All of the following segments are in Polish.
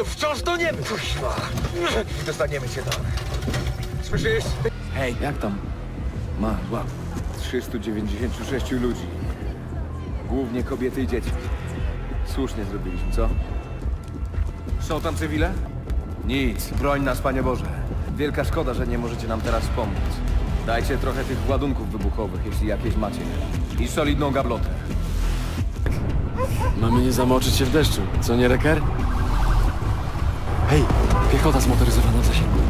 wciąż to nie kuźwa. Dostaniemy cię tam. Słyszysz? Hej, jak tam? Łap. 396 ludzi. Głównie kobiety i dzieci. Słusznie zrobiliśmy, co? Są tam cywile? Nic. Broń nas, Panie Boże. Wielka szkoda, że nie możecie nam teraz pomóc. Dajcie trochę tych ładunków wybuchowych, jeśli jakieś macie. I solidną gablotę. Mamy nie zamoczyć się w deszczu, co nie, Reker? Hej, piechota zmotoryzowana w zasięgu.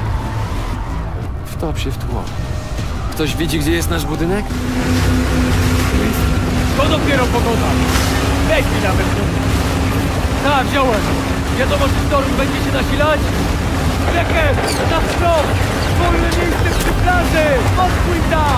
Wtop się w tło. Ktoś widzi, gdzie jest nasz budynek? To dopiero pogoda! Weź mi nawet! Tak, wziąłem! Wiadomo, czy sztorm będzie się nasilać? Reker! Na wprost! Wolne miejsce przy plaży! Odpój tam!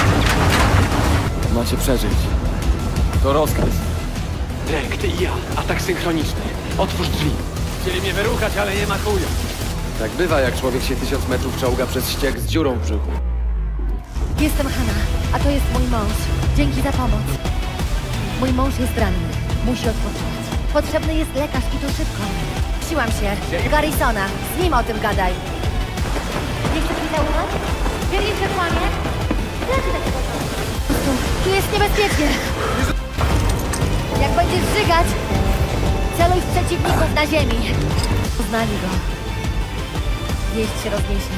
Macie przeżyć. To rozkaz. Drake, ty i ja. Atak synchroniczny. Otwórz drzwi. Chcieli mnie wyruchać, ale nie ma chuja. Tak bywa, jak człowiek się 1000 metrów czołga przez ściek z dziurą w brzuchu. Jestem Hanna, a to jest mój mąż. Dzięki za pomoc. Mój mąż jest ranny. Musi odpocząć. Potrzebny jest lekarz i to szybko. Siłam się. Garrisona. Z nim o tym gadaj. Nie chcesz mi zaufać? Wiesz, że kłamie? Dlaczego takiego tu jest niebezpiecznie. Jak będziesz żygać, celuj w przeciwników na ziemi. Poznali go. Wieść się rozniesie.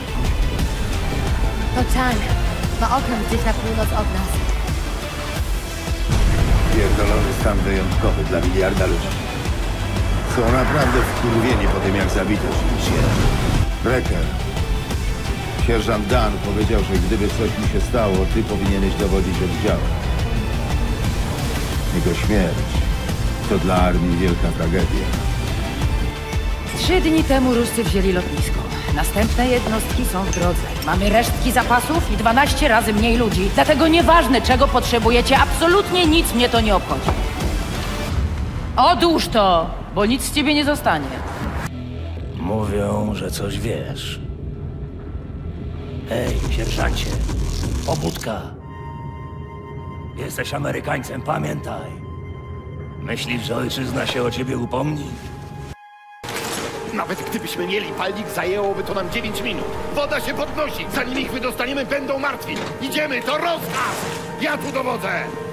To Chang. Ma okręt gdzieś na północ od nas. Pierdolony stan wyjątkowy dla miliarda ludzi. Są naprawdę wkurwieni po tym, jak zabito się. Reker. Sierżant Dan powiedział, że gdyby coś mi się stało, ty powinieneś dowodzić oddziałem. Jego śmierć to dla armii wielka tragedia. 3 dni temu Ruscy wzięli lotnisko. Następne jednostki są w drodze. Mamy resztki zapasów i 12 razy mniej ludzi. Dlatego nieważne, czego potrzebujecie, absolutnie nic mnie to nie obchodzi. Odłóż to, bo nic z ciebie nie zostanie. Mówią, że coś wiesz. Hej, sierżancie. Pobudka. Jesteś Amerykańcem, pamiętaj. Myślisz, że ojczyzna się o ciebie upomni? Nawet gdybyśmy mieli palnik, zajęłoby to nam 9 minut. Woda się podnosi. Zanim ich wydostaniemy, będą martwi. Idziemy, to rozkaz! Ja tu dowodzę!